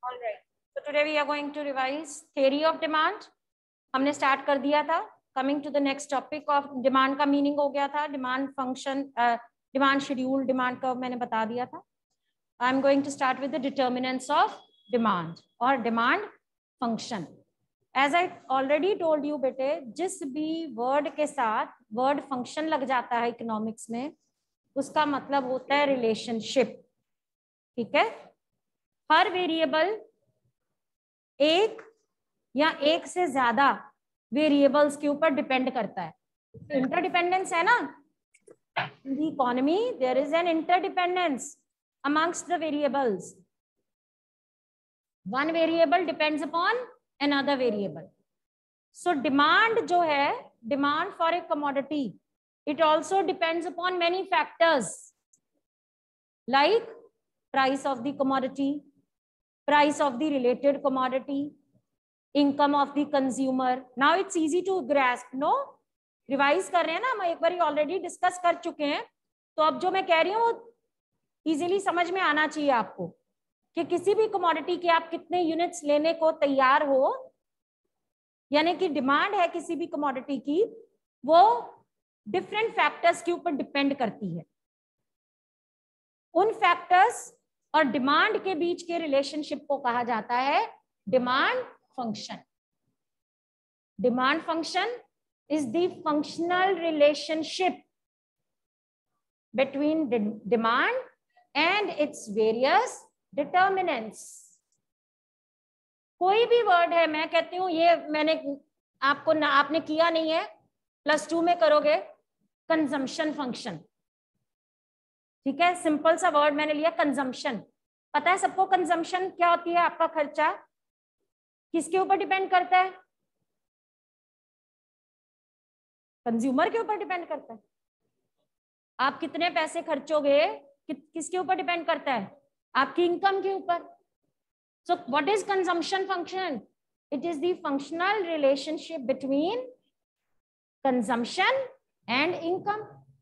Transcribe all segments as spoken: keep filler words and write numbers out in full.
All right. So today we are going to revise theory of demand. हमने start कर दिया था. Coming to the next topic of demand का meaning हो गया था. Demand function, demand schedule, demand curve मैंने बता दिया था. I am going to start with the determinants of demand और demand function. As I already told you बेटे, जिस भी वर्ड के साथ वर्ड फंक्शन लग जाता है इकोनॉमिक्स में, उसका मतलब होता है रिलेशनशिप. ठीक है. हर वेरिएबल एक या एक से ज्यादा वेरिएबल्स के ऊपर डिपेंड करता है. इंटरडिपेंडेंस है ना. In the economy there is an interdependence amongst the variables. One variable depends upon another variable. So demand जो है, demand for a commodity, it also depends upon many factors like price of the commodity, price of the related commodity, income of the consumer. Now it's easy to grasp, no? Revise कर रहे हैं ना हम, एक बार already discuss कर चुके हैं. तो अब जो मैं कह रही हूँ वो इजीली समझ में आना चाहिए आपको कि किसी भी कमोडिटी के आप कितने यूनिट्स लेने को तैयार हो, यानी कि डिमांड है किसी भी कमोडिटी की, वो डिफरेंट फैक्टर्स के ऊपर डिपेंड करती है. उन फैक्टर्स और डिमांड के बीच के रिलेशनशिप को कहा जाता है demand function. Demand function is the functional relationship between demand and its various determinants. कोई भी वर्ड है, मैं कहती हूं ये मैंने आपको ना, आपने किया नहीं है, प्लस टू में करोगे, कंजम्पशन फंक्शन. ठीक है. सिंपल सा वर्ड मैंने लिया कंजम्पशन. पता है सबको कंजम्पशन क्या होती है? आपका खर्चा किसके ऊपर डिपेंड करता है? कंज्यूमर के ऊपर डिपेंड करता है. आप कितने पैसे खर्चोगे कि, किसके ऊपर डिपेंड करता है? आपकी इनकम के ऊपर. So what is consumption function? It is the functional relationship between consumption and income.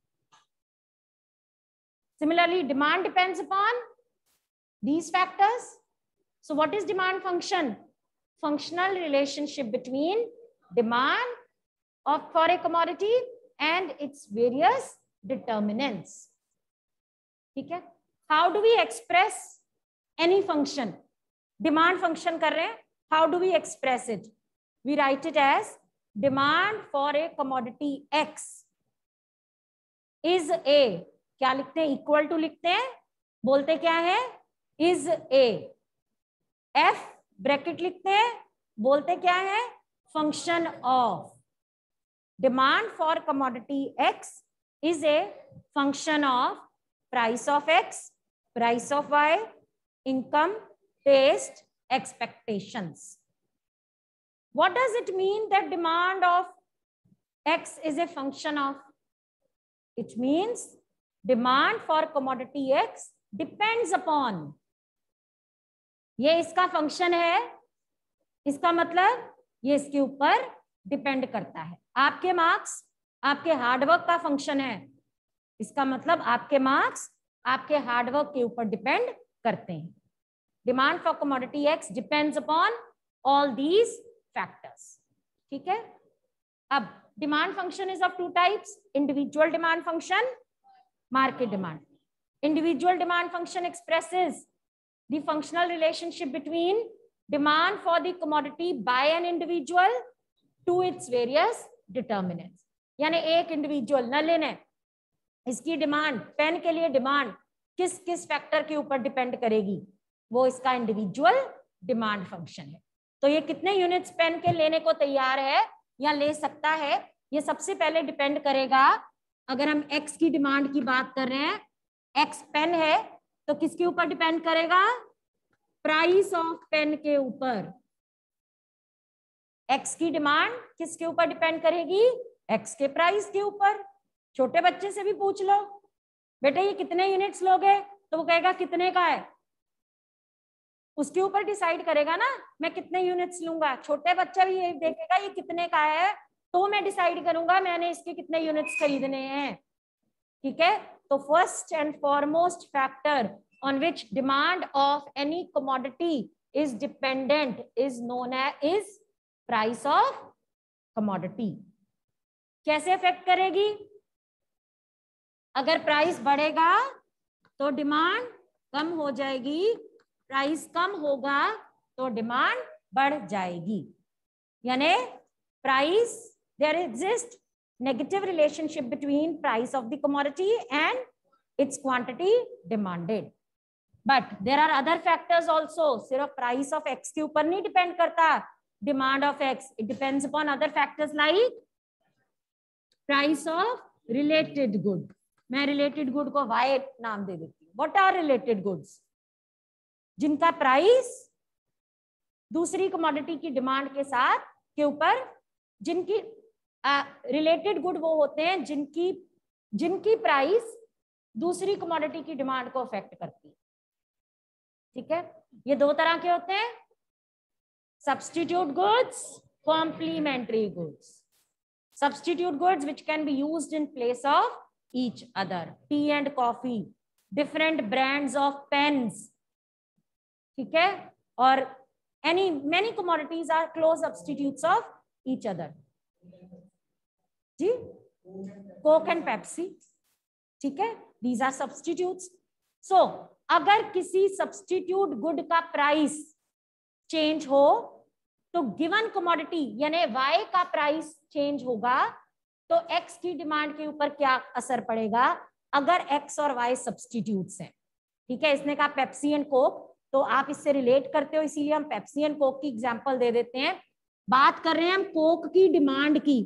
Similarly, demand depends upon these factors. So what is demand function? Functional relationship between demand of for a commodity and its various determinants. ठीक है. How do we express any function? Demand function कर रहे हैं. How do we express it? We write it as demand for a commodity X is a, क्या लिखते हैं? Equal to लिखते हैं. बोलते क्या है? Is a. एफ ब्रैकेट लिखते हैं. बोलते क्या है? Function of. Demand for commodity X is a function of price of X, price of Y, income, taste, expectations. What does it mean that demand of X is a function of? It means demand for commodity X depends upon, ये इसका function है, इसका मतलब ये इसके ऊपर depend करता है. आपके मार्क्स आपके हार्डवर्क का फंक्शन है, इसका मतलब आपके मार्क्स आपके हार्डवर्क के ऊपर डिपेंड करते हैं. Demand for commodity X depends upon all these factors. ठीक है. अब demand function is of two types, individual demand function, market demand. Individual demand function expresses the functional relationship between demand for the commodity by an individual to its various determinants. यानी एक individual न लेने, इसकी demand, pen के लिए demand किस किस factor के ऊपर डिपेंड करेगी, वो इसका इंडिविजुअल डिमांड फंक्शन है. तो ये कितने यूनिट्स पेन के लेने को तैयार है या ले सकता है, ये सबसे पहले डिपेंड करेगा. अगर हम x की डिमांड की बात कर रहे हैं, x पेन है, तो किसके ऊपर डिपेंड करेगा? प्राइस ऑफ पेन के ऊपर. x की डिमांड किसके ऊपर डिपेंड करेगी? x के प्राइस के ऊपर. छोटे बच्चे से भी पूछ लो, बेटे ये कितने यूनिट्स लोगे, तो वो कहेगा कितने का है, उसके ऊपर डिसाइड करेगा ना मैं कितने यूनिट्स लूंगा. छोटे बच्चा भी ये देखेगा ये कितने का है, तो मैं डिसाइड करूंगा मैंने इसके कितने यूनिट्स खरीदने हैं. ठीक है. तो first and foremost factor on which demand of any commodity is dependent is known as is price of commodity. कैसे अफेक्ट करेगी? अगर प्राइस बढ़ेगा तो डिमांड कम हो जाएगी, प्राइस कम होगा तो डिमांड बढ़ जाएगी. यानी price, there exist negative relationship between price of the commodity and its quantity demanded. But there are other factors also. सिर्फ प्राइस ऑफ एक्स के ऊपर नहीं डिपेंड करता demand of X, it depends upon other factors like price of related good. मैं related good को Y नाम दे देती हूँ. What are related goods? जिनका प्राइस दूसरी कमोडिटी की डिमांड के साथ के ऊपर, जिनकी रिलेटेड गुड वो होते हैं जिनकी जिनकी प्राइस दूसरी कमोडिटी की डिमांड को अफेक्ट करती है. ठीक है, ये दो तरह के होते हैं, substitute goods, complementary goods. Substitute goods which can be used in place of each other. Tea and coffee, different brands of pens. ठीक है, और any many commodities are close substitutes of each other. Ji, Coke and Pepsi. ठीक है, these are substitutes. So अगर किसी substitute good का price change हो तो गिवन कमोडिटी यानी Y का प्राइस चेंज होगा तो X की डिमांड के ऊपर क्या असर पड़ेगा अगर X और Y सब्स्टिट्यूट्स हैं. ठीक है, इसने कहा पेप्सी एंड कोक, तो आप इससे रिलेट करते हो, इसीलिए हम पेप्सी एंड कोक की एग्जांपल दे देते हैं. बात कर रहे हैं हम कोक की डिमांड की.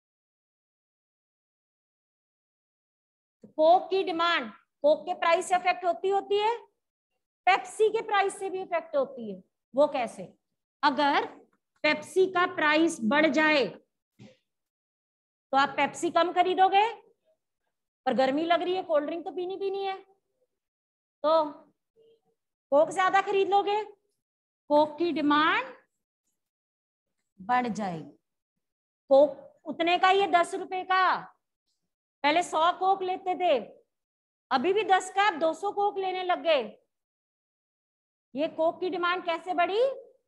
कोक की डिमांड कोक के प्राइस से अफेक्ट होती होती है, पेप्सी के प्राइस से भी अफेक्ट होती है. वो कैसे? अगर पेप्सी का प्राइस बढ़ जाए तो आप पेप्सी कम खरीदोगे, पर गर्मी लग रही है, कोल्ड ड्रिंक तो पीनी पीनी है, तो कोक ज्यादा खरीद लोगे, कोक की डिमांड बढ़ जाएगी. कोक उतने का ही है, दस रुपए का. पहले सौ कोक लेते थे, अभी भी दस का, अब दो सौ कोक लेने लग गए. ये कोक की डिमांड कैसे बढ़ी?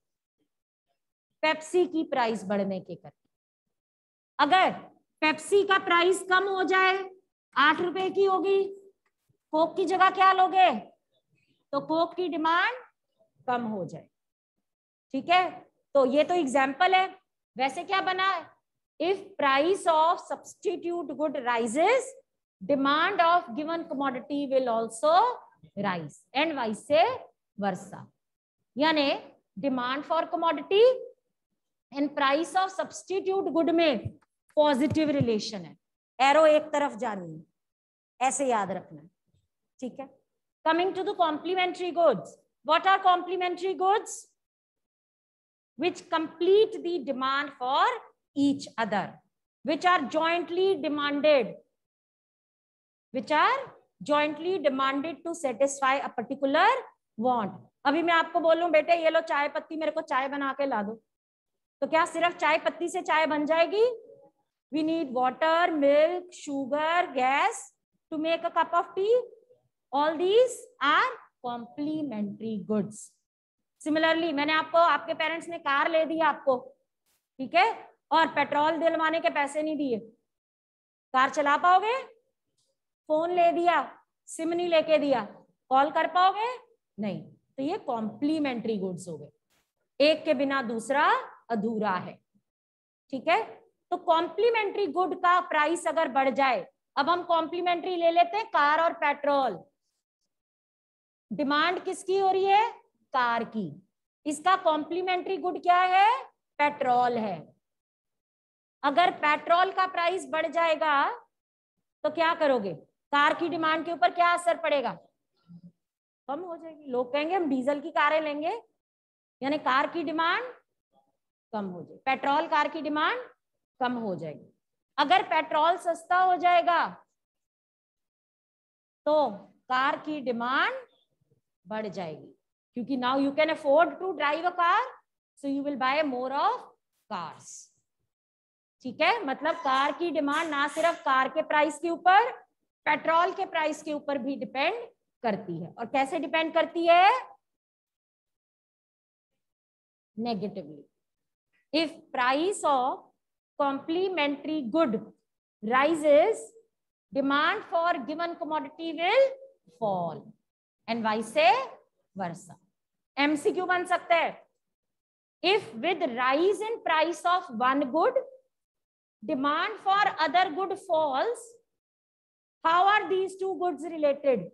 पेप्सी की प्राइस बढ़ने के करके. अगर पेप्सी का प्राइस कम हो जाए, आठ रुपए की होगी, कोक की जगह क्या लोगे? तो कोक की डिमांड कम हो जाए. ठीक है, तो ये तो एग्जाम्पल है. वैसे क्या बना है? If price of substitute good rises, demand of given commodity will also rise and vice versa. यानी demand for commodity and price of substitute good में पॉजिटिव रिलेशन है. एरो एक तरफ जानी है, ऐसे याद रखना. ठीक है, coming to the complementary goods. What are complementary goods? which complete the demand for each other, which are jointly demanded, which are jointly demanded to satisfy a particular want. अभी मैं आपको बोलूं बेटे ये लो चाय पत्ती, मेरे को चाय बना के ला दो, तो क्या सिर्फ चाय पत्ती से चाय बन जाएगी? We need water, milk, sugar, gas to make a cup of tea. All these are complementary goods. Similarly, मैंने आपको, आपके पेरेंट्स ने कार ले दी आपको, ठीक है, और पेट्रोल दिलवाने के पैसे नहीं दिए, कार चला पाओगे? फोन ले दिया, सिम नहीं लेके दिया, कॉल कर पाओगे? नहीं. तो ये कॉम्प्लीमेंट्री गुड्स हो गए, एक के बिना दूसरा अधूरा है. ठीक है, तो कॉम्प्लीमेंट्री गुड का प्राइस अगर बढ़ जाए, अब हम कॉम्प्लीमेंट्री ले लेते हैं कार और पेट्रोल. डिमांड किसकी हो रही है? कार की. इसका कॉम्प्लीमेंट्री गुड क्या है? पेट्रोल है. अगर पेट्रोल का प्राइस बढ़ जाएगा तो क्या करोगे? कार की डिमांड के ऊपर क्या असर पड़ेगा? कम हो जाएगी. लोग कहेंगे हम डीजल की कारें लेंगे, यानी कार की डिमांड कम हो जाएगी, पेट्रोल कार की डिमांड कम हो जाएगी. अगर पेट्रोल सस्ता हो जाएगा तो कार की डिमांड बढ़ जाएगी, क्योंकि now you can afford to drive a car, so you will buy more of cars. ठीक है, मतलब कार की डिमांड ना सिर्फ कार के प्राइस के ऊपर, पेट्रोल के प्राइस के ऊपर भी डिपेंड करती है. और कैसे डिपेंड करती है? negatively. If price of complementary good rises, demand for given commodity will fall and vice versa. M C Q बन सकता है. If with rise in price of one good, demand for other good falls, how are these two goods related?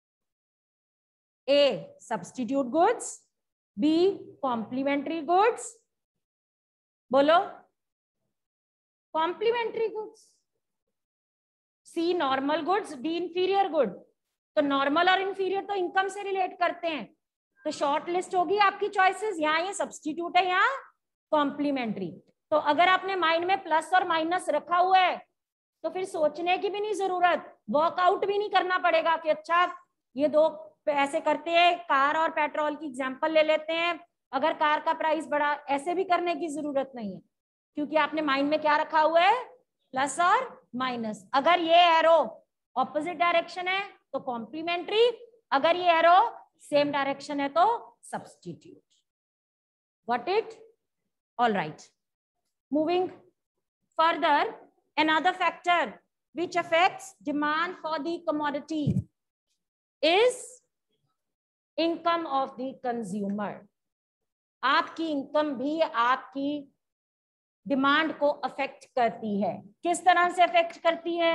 A, substitute goods. B, complementary goods. बोलो. Complementary goods. C, normal goods. D, inferior good. तो normal और inferior तो income से relate करते हैं. तो short list होगी आपकी चॉइसेस. यहाँ ये सब्स्टिट्यूट है, यहाँ कॉम्प्लीमेंट्री. तो अगर आपने माइंड में प्लस और माइनस रखा हुआ है तो फिर सोचने की भी नहीं जरूरत, वर्कआउट भी नहीं करना पड़ेगा कि अच्छा ये दो ऐसे करते हैं. कार और पेट्रोल की एग्जांपल ले लेते हैं. अगर कार का प्राइस बढ़ा, ऐसे भी करने की जरूरत नहीं है क्योंकि आपने माइंड में क्या रखा हुआ है, प्लस और माइनस. अगर ये एरो ऑपोजिट डायरेक्शन है तो कॉम्प्लीमेंट्री, अगर ये एरो सेम डायरेक्शन है तो substitute. Got it? All right. Moving further, another factor which affects demand for the commodity is income of the consumer. आपकी इनकम भी आपकी डिमांड को अफेक्ट करती है. किस तरह से अफेक्ट करती है,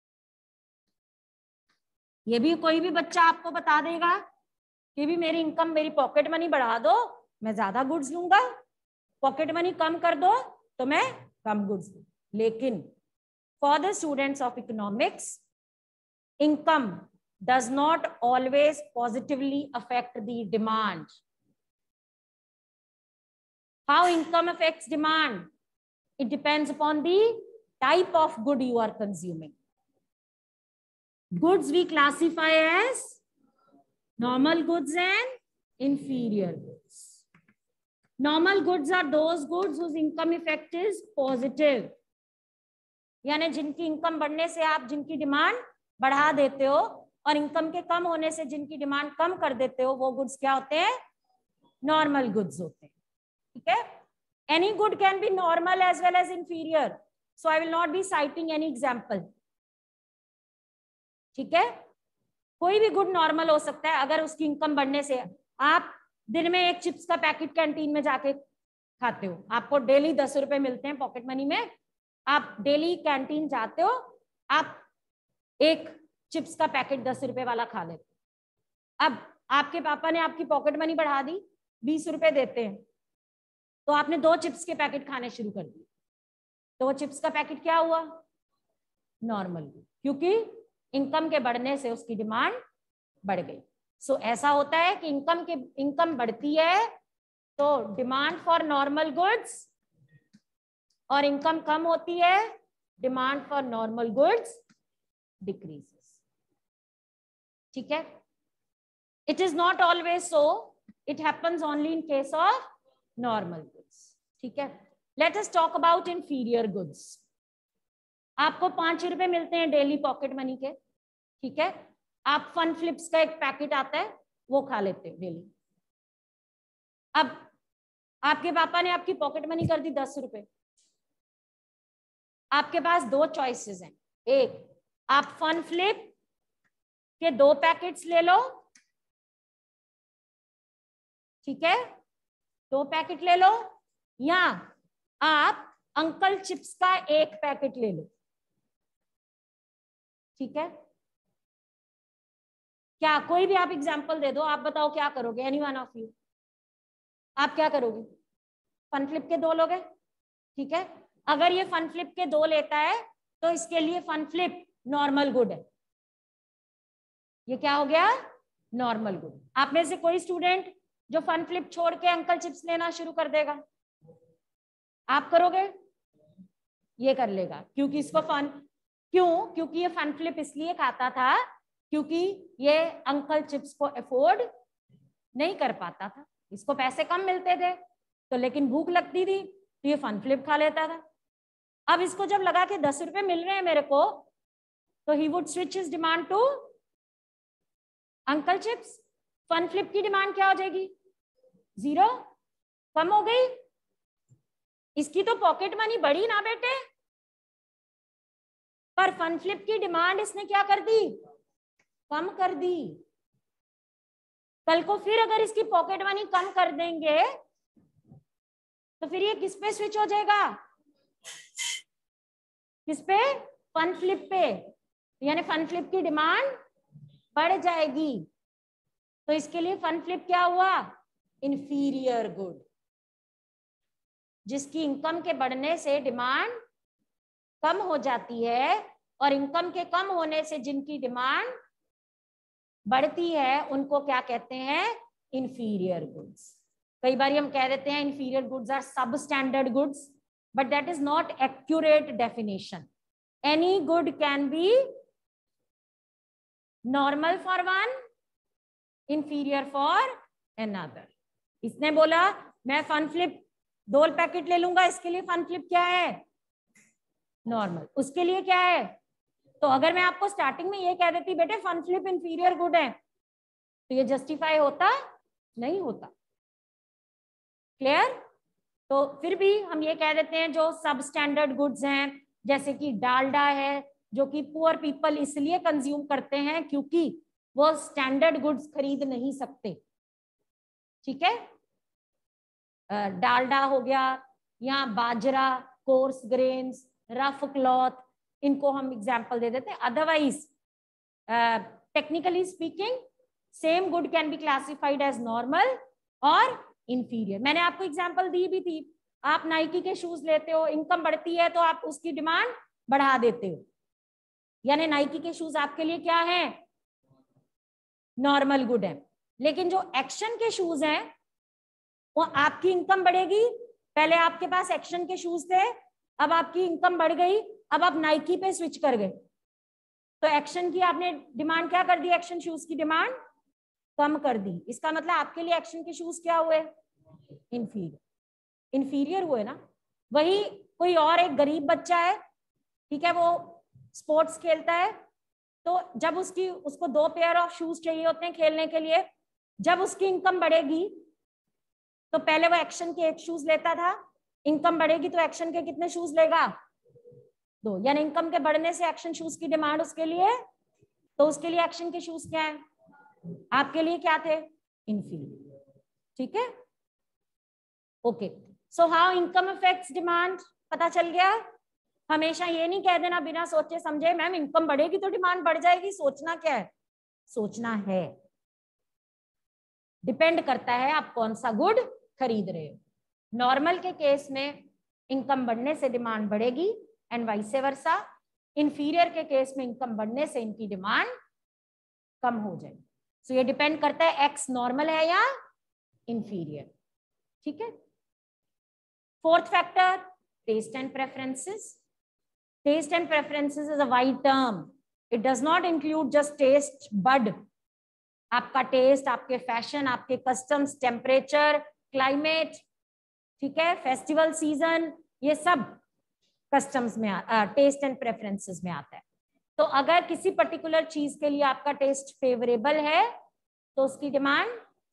ये भी कोई भी बच्चा आपको बता देगा कि भी मेरी इनकम, मेरी पॉकेट मनी बढ़ा दो, मैं ज्यादा गुड्स लूंगा. पॉकेट मनी कम कर दो तो मैं कम गुड्स लूं. लेकिन for the students of economics, income does not always positively affect the demand. How income affects demand? It depends upon the type of good you are consuming. Goods we classify as normal goods and inferior goods. Normal goods are those goods whose income effect is positive. यानी जिनकी income बढ़ने से आप जिनकी demand बढ़ा देते हो और इनकम के कम होने से जिनकी डिमांड कम कर देते हो, वो गुड्स क्या होते हैं, नॉर्मल गुड्स होते हैं. ठीक है. Any good can be normal as well as inferior, so I will not be citing any example. ठीक है. कोई भी गुड नॉर्मल हो सकता है अगर उसकी इनकम बढ़ने से. आप दिन में एक चिप्स का पैकेट कैंटीन में जाके खाते हो, आपको डेली दस रुपए मिलते हैं पॉकेट मनी में, आप डेली कैंटीन जाते हो, आप एक चिप्स का पैकेट दस रुपए वाला खा लेते. अब आपके पापा ने आपकी पॉकेट मनी बढ़ा दी, बीस रुपए देते हैं, तो आपने दो चिप्स के पैकेट खाने शुरू कर दिए. तो वो चिप्स का पैकेट क्या हुआ, नॉर्मल, क्योंकि इनकम के बढ़ने से उसकी डिमांड बढ़ गई. सो so, ऐसा होता है कि इनकम के इनकम बढ़ती है तो डिमांड फॉर नॉर्मल गुड्स, और इनकम कम होती है, demand for normal goods decreases. ठीक है. It is not always so, it happens only in case of normal goods. ठीक है. Let us talk about inferior goods. आपको पांच रुपए मिलते हैं डेली पॉकेट मनी के. ठीक है. आप फन फ्लिप्स का एक पैकेट आता है, वो खा लेते हो डेली. अब आपके पापा ने आपकी पॉकेट मनी कर दी दस रुपए. आपके पास दो चॉइसेस हैं. एक, आप फन फ्लिप के दो पैकेट्स ले लो. ठीक है, दो पैकेट ले लो, या आप अंकल चिप्स का एक पैकेट ले लो. ठीक है. क्या कोई भी आप एग्जांपल दे दो, आप बताओ क्या करोगे, एनी वन ऑफ यू, आप क्या करोगे? फन फ्लिप के दो लोगे. ठीक है. अगर ये फन फ्लिप के दो लेता है तो इसके लिए फन फ्लिप नॉर्मल गुड है. ये क्या हो गया, नॉर्मल गुड. आप में से कोई स्टूडेंट जो फन फ्लिप छोड़ के अंकल चिप्स लेना शुरू कर देगा, आप करोगे? ये कर लेगा, क्योंकि इसको फन, क्यों? क्योंकि ये फन फ्लिप इसलिए खाता था क्योंकि ये अंकल चिप्स को अफोर्ड नहीं कर पाता था, इसको पैसे कम मिलते थे, तो लेकिन भूख लगती थी तो ये फन फ्लिप खा लेता था. अब इसको जब लगा कि दस रुपए मिल रहे हैं मेरे को, तो he would switch his demand to Uncle Chipps. Fun Flip की डिमांड क्या हो जाएगी, जीरो. कम हो गई, इसकी तो पॉकेट मनी बढ़ी ना बेटे, पर फन फ्लिप की डिमांड इसने क्या कर दी, कम कर दी। कल को फिर अगर इसकी पॉकेट मनी कम कर देंगे तो फिर ये किस पे स्विच हो जाएगा, किस पे, फन फ्लिप पे, यानी फन फ्लिप की डिमांड बढ़ जाएगी। तो इसके लिए फन फ्लिप क्या हुआ, इंफीरियर गुड, जिसकी इनकम के बढ़ने से डिमांड कम हो जाती है, और इनकम के कम होने से जिनकी डिमांड बढ़ती है उनको क्या कहते हैं, इंफीरियर गुड्स। कई बार हम कह देते हैं inferior goods are substandard goods, but that is not accurate definition. Any good can be normal for one, inferior for another. इसने बोला मैं फन फ्लिप दो पैकेट ले लूंगा, इसके लिए फन फ्लिप क्या है, नॉर्मल, उसके लिए क्या है। तो अगर मैं आपको स्टार्टिंग में ये कह देती बेटे फन फ्लिप इंफीरियर गुड है, तो ये जस्टिफाई होता नहीं होता, क्लियर। तो फिर भी हम ये कह देते हैं जो सब स्टैंडर्ड गुड्स हैं, जैसे कि डालडा है, जो कि पुअर पीपल इसलिए कंज्यूम करते हैं क्योंकि वो स्टैंडर्ड गुड्स खरीद नहीं सकते, ठीक है। डालडा हो गया, या बाजरा, कोर्स ग्रेन्स, रफ क्लॉथ, इनको हम एग्जाम्पल दे देते हैं। Otherwise technically speaking same good can be classified as normal और इंफीरियर। मैंने आपको एग्जाम्पल दी भी थी, आप नाइकी के शूज लेते हो, इनकम बढ़ती है तो आप उसकी डिमांड बढ़ा देते हो, यानी नाइकी के शूज आपके लिए क्या है, नॉर्मल गुड है। लेकिन जो एक्शन के शूज हैं वो आपकी इनकम बढ़ेगी, पहले आपके पास एक्शन के शूज थे, अब आपकी इनकम बढ़ गई, अब आप नाइकी पे स्विच कर गए, तो एक्शन की आपने डिमांड क्या कर दी, एक्शन शूज की डिमांड कम कर दी। इसका मतलब आपके लिए एक्शन के शूज क्या हुए, इंफीरियर, इंफीरियर हुए ना। वही कोई और एक गरीब बच्चा है, ठीक है, वो स्पोर्ट्स खेलता है, तो जब उसकी उसको दो पेयर ऑफ शूज चाहिए होते हैं खेलने के लिए, जब उसकी इनकम बढ़ेगी तो पहले वो एक्शन के एक शूज लेता था, इनकम बढ़ेगी तो एक्शन के कितने शूज लेगा, दो, यानी इनकम के बढ़ने से एक्शन शूज की डिमांड उसके लिए, तो उसके लिए एक्शन के शूज क्या है, आपके लिए क्या थे, इंफीरियर, ठीक है। Okay, so how income affects demand, पता चल गया। हमेशा ये नहीं कह देना बिना सोचे समझे मैम इनकम बढ़ेगी तो डिमांड बढ़ जाएगी, सोचना क्या है, सोचना है, डिपेंड करता है आप कौन सा गुड खरीद रहे हो। नॉर्मल के केस में इनकम बढ़ने से डिमांड बढ़ेगी एंड वाइस वर्सा, इंफीरियर के केस में इनकम बढ़ने से इनकी डिमांड कम हो जाएगी। सो so, ये डिपेंड करता है एक्स नॉर्मल है या इंफीरियर, ठीक है। Fourth factor, taste and preferences. Taste and preferences is a wide term, it does not include just taste bud, आपका टेस्ट, आपके फैशन, आपके कस्टम्स, टेम्परेचर, क्लाइमेट, ठीक है, फेस्टिवल सीजन, ये सब कस्टम्स में आ, टेस्ट एंड प्रेफरेंसेस में आता है। तो अगर किसी पर्टिकुलर चीज के लिए आपका टेस्ट फेवरेबल है तो उसकी डिमांड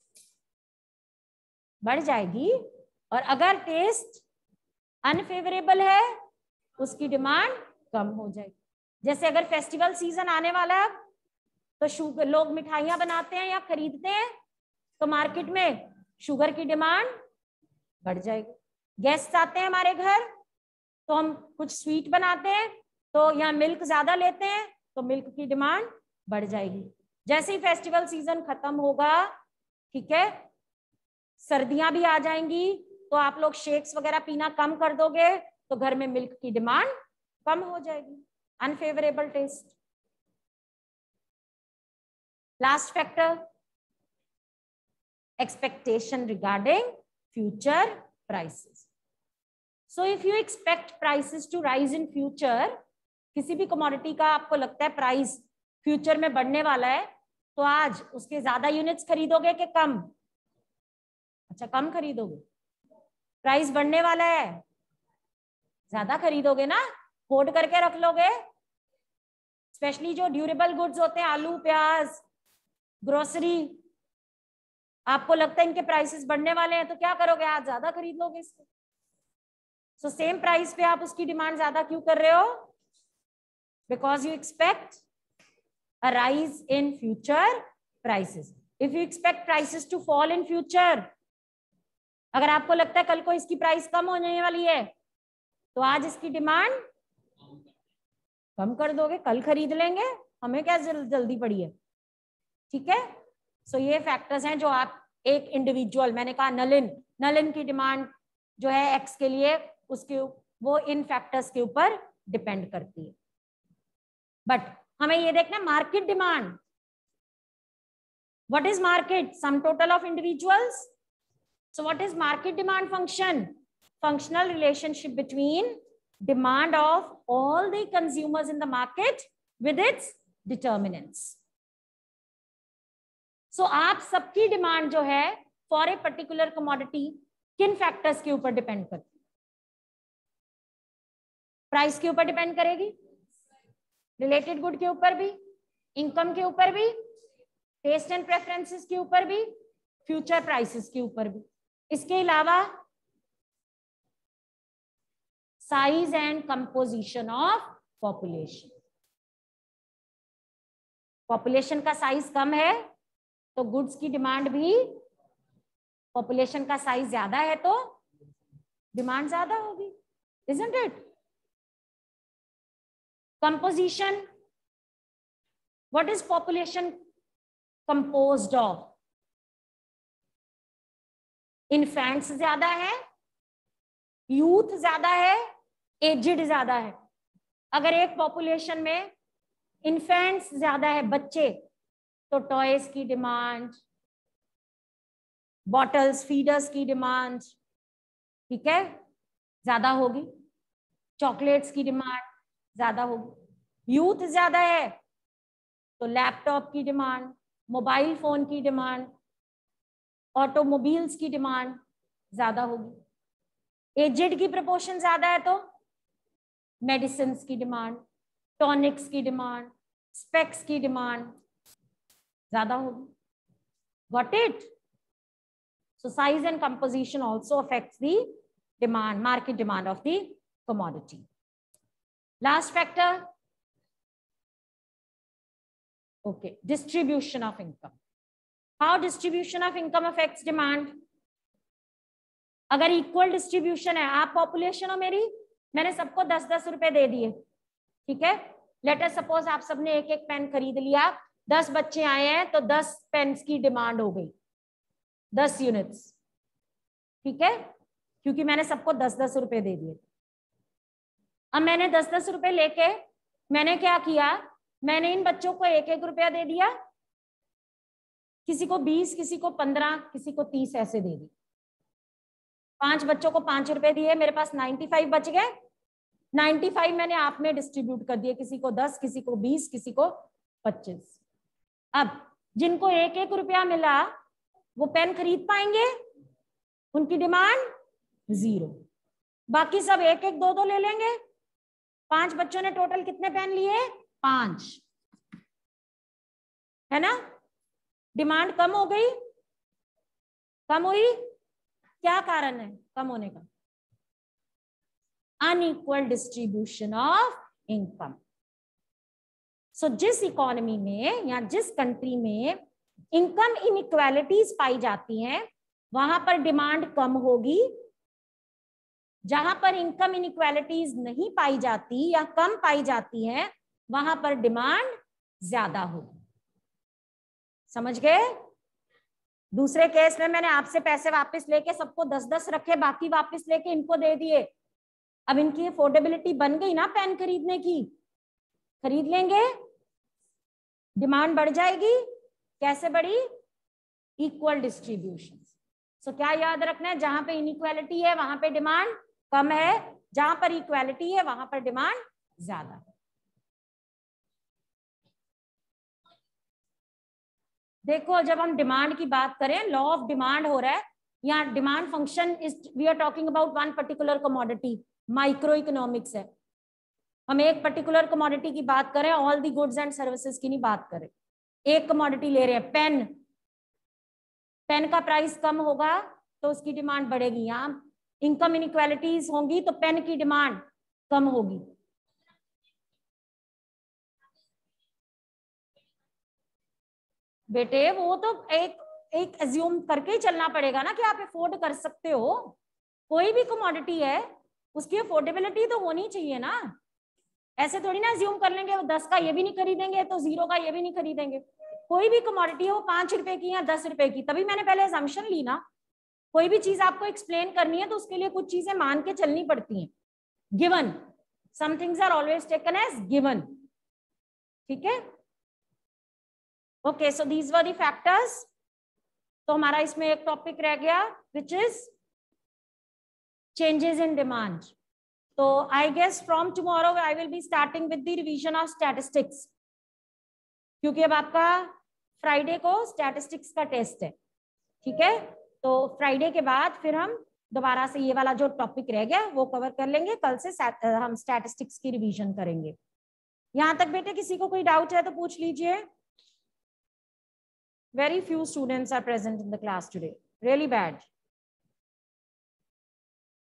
बढ़ जाएगी, और अगर टेस्ट अनफेवरेबल है उसकी डिमांड कम हो जाएगी। जैसे अगर फेस्टिवल सीजन आने वाला है तो शुगर, लोग मिठाइयां बनाते हैं या खरीदते हैं, तो मार्केट में शुगर की डिमांड बढ़ जाएगी। गेस्ट आते हैं हमारे घर तो हम कुछ स्वीट बनाते हैं, तो यहाँ मिल्क ज्यादा लेते हैं तो मिल्क की डिमांड बढ़ जाएगी। जैसे ही फेस्टिवल सीजन खत्म होगा, ठीक है, सर्दियां भी आ जाएंगी, तो आप लोग शेक्स वगैरह पीना कम कर दोगे, तो घर में मिल्क की डिमांड कम हो जाएगी। Unfavourable taste. Last factor, expectation regarding future prices. So if you expect prices to rise in future, किसी भी कमोडिटी का आपको लगता है प्राइस फ्यूचर में बढ़ने वाला है, तो आज उसके ज्यादा यूनिट्स खरीदोगे कि कम? अच्छा, कम खरीदोगे। प्राइस बढ़ने वाला है, ज्यादा खरीदोगे ना, होल्ड करके रख लोगे। स्पेशली जो ड्यूरेबल गुड्स होते हैं, आलू, प्याज, ग्रोसरी, आपको लगता है इनके प्राइसेस बढ़ने वाले हैं तो क्या करोगे, आज ज्यादा खरीद लोगे इसको। सो सेम प्राइस पे आप उसकी डिमांड ज्यादा क्यों कर रहे हो? Because you expect a rise in future prices. If you expect prices to fall in future, अगर आपको लगता है कल को इसकी प्राइस कम होने वाली है तो आज इसकी डिमांड कम कर दोगे, कल खरीद लेंगे, हमें क्या जल, जल्दी पड़ी है। ठीक है, सो so ये फैक्टर्स हैं जो आप एक इंडिविजुअल, मैंने कहा नलिन, नलिन की डिमांड जो है एक्स के लिए, उसके वो इन फैक्टर्स के ऊपर डिपेंड करती है। बट हमें ये देखना market demand, what is market? Sum total of individuals. So what is market demand function? Functional relationship between demand of all the consumers in the market with its determinants. So आप सबकी demand जो है for a particular commodity किन factors के ऊपर depend करती है? Price के ऊपर डिपेंड करेगी, रिलेटेड गुड के ऊपर भी, इनकम के ऊपर भी, टेस्ट एंड प्रेफरेंसेस के ऊपर भी, फ्यूचर प्राइसेस के ऊपर भी। इसके अलावा size and composition of population. Population का साइज कम है तो गुड्स की डिमांड भी, पॉपुलेशन का साइज ज्यादा है तो डिमांड ज्यादा होगी, isn't it? Composition, what is population composed of? Infants ज्यादा है, यूथ ज्यादा है, एजिड ज्यादा है। अगर एक पॉपुलेशन में इन्फेंट्स ज्यादा है, बच्चे, तो टॉयज की डिमांड, बॉटल्स, फीडर्स की डिमांड, ठीक है, ज्यादा होगी। चॉकलेट्स की डिमांड ज्यादा होगी। यूथ ज्यादा है तो लैपटॉप की डिमांड, मोबाइल फोन की डिमांड, ऑटोमोबाइल्स की डिमांड ज्यादा होगी। एजेड की प्रोपोर्शन ज्यादा है तो मेडिसिन की डिमांड, टॉनिक्स की डिमांड, स्पेक्स की डिमांड ज्यादा होगी। Got it? So size and composition also affects the demand, market demand of the commodity. Last factor, okay, distribution of income. How distribution of income affects demand? अगर equal distribution है, आप population हो मेरी, मैंने सबको दस दस रुपए दे दिए, ठीक है, लेट अस सपोज आप सबने एक एक पेन खरीद लिया, दस बच्चे आए हैं तो दस पेन्स की डिमांड हो गई, दस यूनिट्स, ठीक है, क्योंकि मैंने सबको दस दस रुपए दे दिए। अब मैंने दस दस रुपए लेके मैंने क्या किया, मैंने इन बच्चों को एक एक रुपया दे दिया, किसी को बीस, किसी को पंद्रह, किसी को तीस ऐसे दे दी। पांच बच्चों को पांच रुपए दिए, मेरे पास नाइन्टी फाइव बच गए। नाइन्टी फाइव मैंने आप में डिस्ट्रीब्यूट कर दिए, किसी को दस, किसी को बीस, किसी को पच्चीस। अब जिनको एक एक रुपया मिला वो पेन खरीद पाएंगे, उनकी डिमांड जीरो। बाकी सब एक एक दो दो ले लेंगे। पांच बच्चों ने टोटल कितने पेन लिए? पांच, है ना? डिमांड कम हो गई, कम हुई, क्या कारण है कम होने का? Unequal distribution of income. So जिस इकोनॉमी में या जिस कंट्री में इनकम इनइक्वालिटीज पाई जाती हैं वहां पर डिमांड कम होगी। जहां पर इनकम इनइक्वालिटीज नहीं पाई जाती या कम पाई जाती है वहां पर डिमांड ज्यादा होगी। समझ गए? दूसरे केस में मैंने आपसे पैसे वापस लेके सबको दस दस रखे, बाकी वापस लेके इनको दे दिए। अब इनकी अफोर्डेबिलिटी बन गई ना पेन खरीदने की, खरीद लेंगे, डिमांड बढ़ जाएगी। कैसे बढ़ी? Equal distribution. सो क्या याद रखना है? जहां पे इनइक्वालिटी है वहां पे डिमांड कम है, जहां पर इक्वालिटी है वहां पर डिमांड ज्यादा है। देखो जब हम डिमांड की बात करें, लॉ ऑफ डिमांड हो रहा है यहाँ, demand function is, we are talking about one particular commodity, microeconomics है। हम एक पर्टिकुलर कमोडिटी की बात करें, all the goods and services की नहीं बात करें। एक कमोडिटी ले रहे हैं, पेन, पेन का प्राइस कम होगा तो उसकी डिमांड बढ़ेगी। यहाँ इनकम इनइक्वालिटीज होंगी तो पेन की डिमांड कम होगी। बेटे वो तो एक एक एज्यूम करके ही चलना पड़ेगा ना कि आप अफोर्ड कर सकते हो। कोई भी कमोडिटी है उसकी अफोर्डेबिलिटी तो होनी चाहिए ना। ऐसे थोड़ी ना एज्यूम कर लेंगे वो दस का ये भी नहीं खरीदेंगे तो जीरो का ये भी नहीं खरीदेंगे। कोई भी कमोडिटी है वो पांच रुपए की या दस रुपए की, तभी मैंने पहले असम्पशन ली ना। कोई भी चीज आपको एक्सप्लेन करनी है तो उसके लिए कुछ चीजें मान के चलनी पड़ती हैं। Given, some things are always taken as given. ठीक है, okay, so these were the factors. तो हमारा इसमें एक टॉपिक रह गया which is changes in demand. तो I guess from tomorrow I will be starting with the revision of statistics, क्योंकि अब आपका फ्राइडे को स्टैटिस्टिक्स का टेस्ट है। ठीक है, तो फ्राइडे के बाद फिर हम दोबारा से ये वाला जो टॉपिक रह गया वो कवर कर लेंगे। कल से हम स्टैटिस्टिक्स की रिवीजन करेंगे। यहां तक बेटे किसी को कोई डाउट है तो पूछ लीजिए। Very few students are present in the class today. Really bad.